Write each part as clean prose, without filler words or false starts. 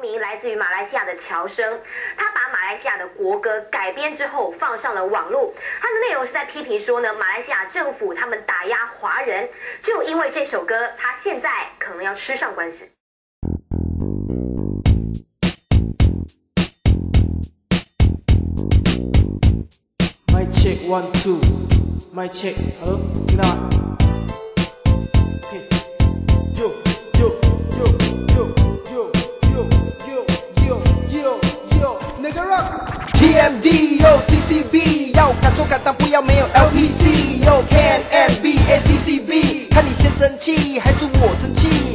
名来自于马来西亚的乔生，他把马来西亚的国歌改编之后放上了网络。他的内容是在批评说呢，马来西亚政府他们打压华人，就因为这首歌，他现在可能要吃上官司。 My check 1 2 My check hello 听到吗 ？OK yo yo yo yo yo yo yo yo yo yo 那个 rock TMD yo CCB 要敢做敢当不要没有 LPC yo KNB ACCB 看你先生气还是我生气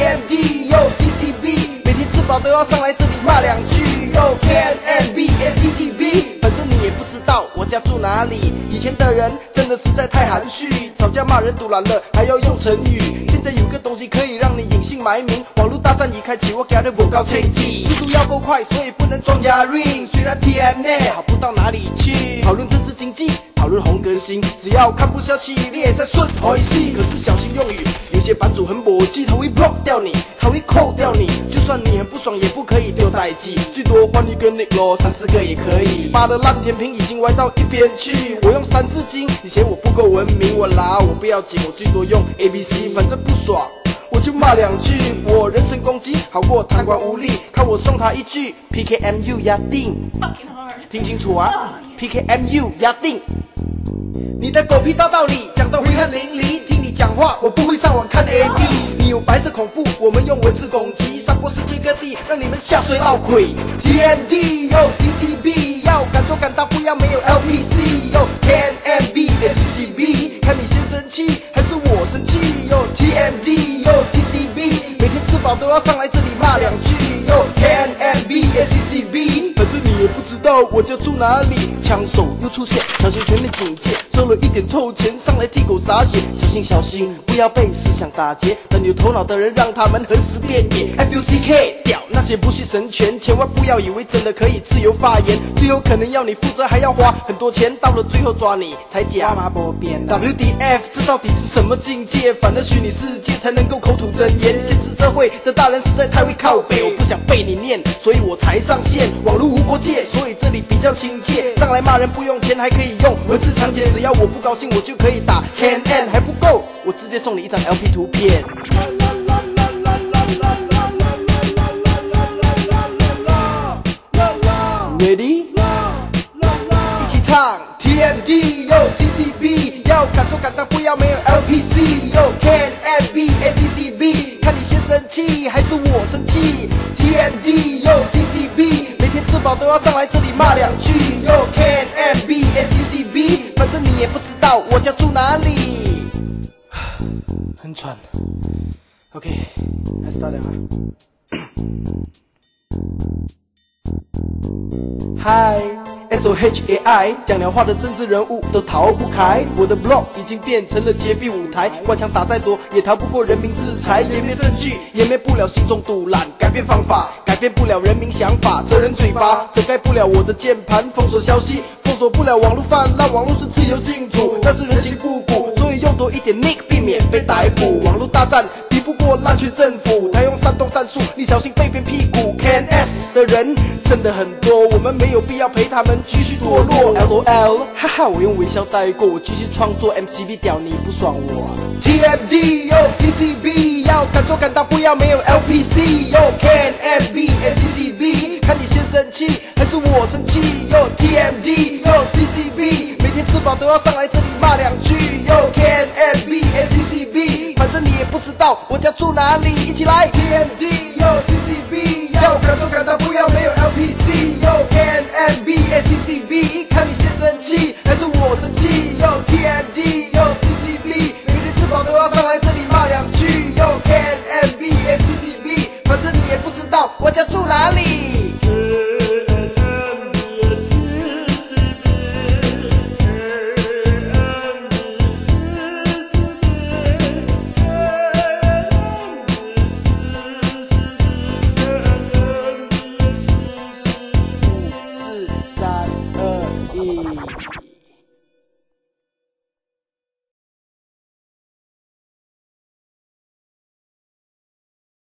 TMD yo CCB 每天吃饱都要上来这里骂两句 yo KNB ACCB 反正你也不知道我家住哪里？以前的人真的实在太含蓄，吵架骂人堵拦了还要用成语。现在有个东西可以让你隐姓埋名，网络大战已开启，我给的不高成绩，速度要够快，所以不能装假 ring。虽然 TMD 好不到哪里去，讨论政治经济，讨论红歌星，只要看不下去，你也在顺回戏。可是小心用语，有些版主很魔技，他会 block 掉你，他会扣掉你，就算你很不爽也不可以丢代记，最多换一个 nick 咯，3-4个也可以。妈的烂甜品已经歪到一边去，我用3字经，你嫌我不够文明，我不要紧，我最多用 ABC， 反正不爽我就骂两句，我人身攻击好过贪官污吏，看我送他一句 PKMU 压定，听清楚啊 PKMU 压定。你的狗屁大道理讲得挥汗淋漓，听你讲话我不会上网看 AV， 你有白色恐怖，我们用文字攻击，上过世界各地让你们下水闹鬼。 TMD yo CCB 要敢做敢当不要没有 LPC yo KNB ACCB 看你先生气还是我生气 yo TMD yo CCB 每天吃饱都要上来这里骂两句 yo KNB ACCB 反正你也不知道我家住哪里，枪手又出现，强行全面警戒，收了一点臭钱上来替狗洒血，小心小心不要被思想打劫，但有头脑的人让他们横尸遍野。 FUCK 屌那些不是神权，千万不要以为真的可以自由发言，最后可能要你负责还要花很多钱，到了最后抓你才假嘛不变 WDF 这到底是什么境界，反而虚拟世界才能够口吐真言，现实社会的大人实在太会靠北，我不想被你念所以我才上线，网络无国界所以这里比较亲切，上来骂人不用钱还可以用文字强奸，只要我不高兴我就可以打 KNN 还不够我直接送你一张 LP 图片。Ready？ 一起唱 TMD yo CCB 要敢做敢当不要没有 LPC yo KNB ACCB 看你先生气还是我生气 TMD yo CCB 每天吃饱都要上来这里骂两句 yo KNB ACCB 反正你也不知道我家住哪里。很喘 OK 还是到了啊嗨 SOHAI 讲聊话的政治人物都逃不开，我的 blog 已经变成了劫匪舞台，官腔打再多也逃不过人民制裁，湮灭证据湮灭不了心中毒懒，改变方法改变不了人民想法，责人嘴巴遮盖不了我的键盘，封锁消息封锁不了网络泛滥，网络是自由净土，但是人心不古，所以用多一点 nick 避免被逮捕，网络大战敌不过滥权政府，他用煽动战术，你小心被偏屁股 KNS 的人真的很多，我们没有必要陪他们继续堕落 LOL 哈哈我用微笑带过，我继续创作 MCB 屌你不爽我 TMD yo CCB 要敢做敢当不要没有 LPC yo KNB ACCB 看你先生气还是我生气 yo TMD yo CCB 每天吃饱都要上来这里骂两句 yo KNB ACCB 反正你也不知道我家住哪里，一起来 TMD